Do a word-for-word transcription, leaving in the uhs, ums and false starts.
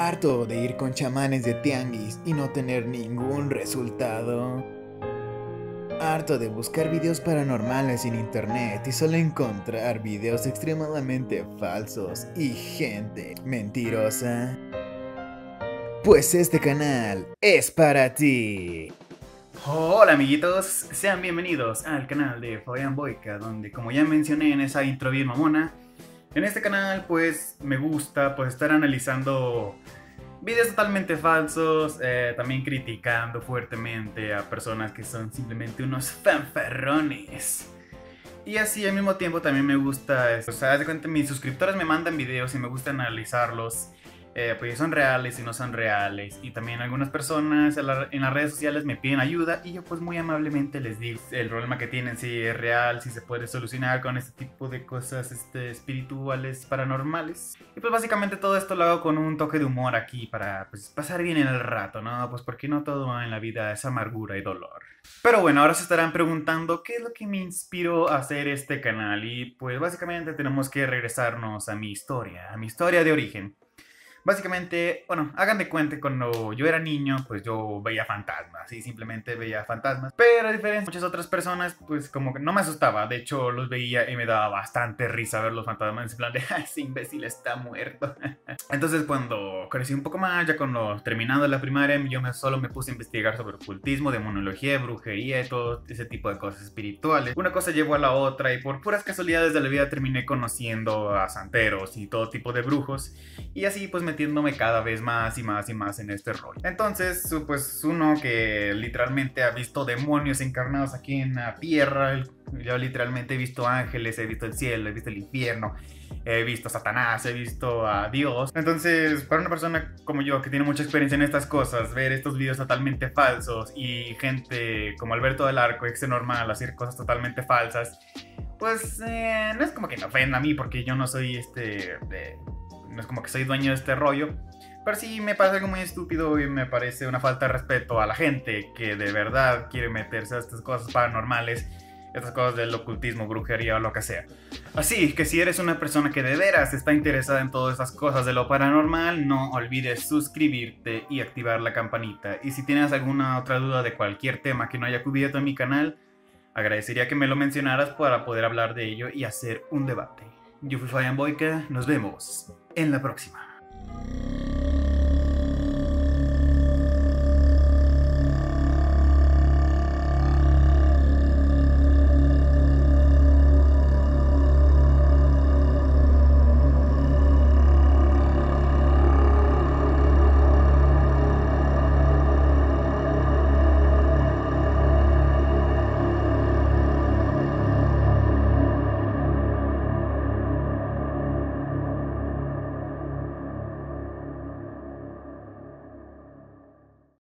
Harto de ir con chamanes de tianguis y no tener ningún resultado. Harto de buscar videos paranormales en internet y solo encontrar videos extremadamente falsos y gente mentirosa. Pues este canal es para ti. Hola amiguitos, sean bienvenidos al canal de Fabián Boyka, donde como ya mencioné en esa intro bien mamona, en este canal pues me gusta pues estar analizando videos totalmente falsos, eh, también criticando fuertemente a personas que son simplemente unos fanfarrones. Y así al mismo tiempo también me gusta, o sea, haz de cuenta, mis suscriptores me mandan videos y me gusta analizarlos. Eh, pues son reales y no son reales, y también algunas personas en, la, en las redes sociales me piden ayuda y yo pues muy amablemente les digo el problema que tienen, si es real, si se puede solucionar con este tipo de cosas este, espirituales, paranormales. Y pues básicamente todo esto lo hago con un toque de humor aquí para pues pasar bien el rato, ¿no? Pues porque no todo en la vida es amargura y dolor. Pero bueno, ahora se estarán preguntando qué es lo que me inspiró a hacer este canal, y pues básicamente tenemos que regresarnos a mi historia, a mi historia de origen. Básicamente, bueno, hagan de cuenta que cuando yo era niño, pues yo veía fantasmas, sí, simplemente veía fantasmas. Pero a diferencia de muchas otras personas, pues como que no me asustaba. De hecho, los veía y me daba bastante risa ver los fantasmas en plan de, ¡ay, ese imbécil está muerto! Entonces cuando crecí un poco más, ya cuando terminando la primaria, yo me, solo me puse a investigar sobre ocultismo, demonología, brujería y todo ese tipo de cosas espirituales. Una cosa llevó a la otra y por puras casualidades de la vida terminé conociendo a santeros y todo tipo de brujos. Y así pues metiéndome cada vez más y más y más en este rollo. Entonces, pues uno que literalmente ha visto demonios encarnados aquí en la tierra, yo literalmente he visto ángeles, he visto el cielo, he visto el infierno, he visto a Satanás, he visto a Dios. Entonces, para una persona como yo que tiene mucha experiencia en estas cosas, ver estos videos totalmente falsos y gente como Alberto del Arco, ex normal, hacer cosas totalmente falsas, pues eh, no es como que me ofenda a mí porque yo no soy este... de... no es como que soy dueño de este rollo, pero sí me parece algo muy estúpido y me parece una falta de respeto a la gente que de verdad quiere meterse a estas cosas paranormales, estas cosas del ocultismo, brujería o lo que sea. Así que si eres una persona que de veras está interesada en todas esas cosas de lo paranormal, no olvides suscribirte y activar la campanita. Y si tienes alguna otra duda de cualquier tema que no haya cubierto en mi canal, agradecería que me lo mencionaras para poder hablar de ello y hacer un debate. Yo fui Fabián Boyka, nos vemos en la próxima.